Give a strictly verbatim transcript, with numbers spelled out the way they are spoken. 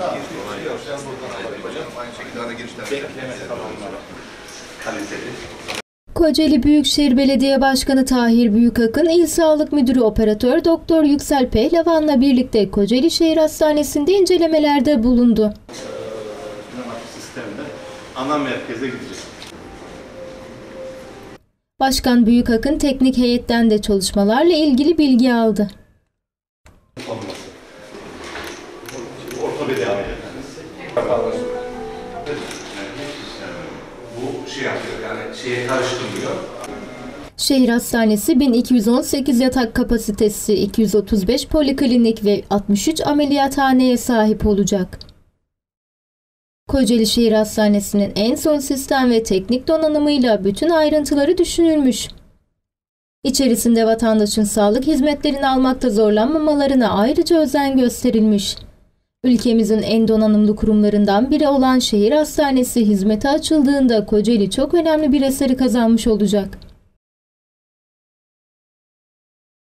Aynı şekilde ara girişler. Kocaeli Büyükşehir Belediye Başkanı Tahir Büyükakın, İl Sağlık Müdürü Operatör Doktor Yüksel Pehlivan'la birlikte Kocaeli Şehir Hastanesi'nde incelemelerde bulundu. Sistemde ana merkeze gideceğiz. Başkan Büyükakın teknik heyetten de çalışmalarla ilgili bilgi aldı. Ortopedi ameliyathanesi. Bu şey yapıyor, yani şeye karıştırmıyor. Şehir Hastanesi bin iki yüz on sekiz yatak kapasitesi, iki yüz otuz beş poliklinik ve altmış üç ameliyathaneye sahip olacak. Kocaeli Şehir Hastanesi'nin en son sistem ve teknik donanımıyla bütün ayrıntıları düşünülmüş. İçerisinde vatandaşın sağlık hizmetlerini almakta zorlanmamalarına ayrıca özen gösterilmiş. Ülkemizin en donanımlı kurumlarından biri olan Şehir Hastanesi hizmete açıldığında Kocaeli çok önemli bir eseri kazanmış olacak.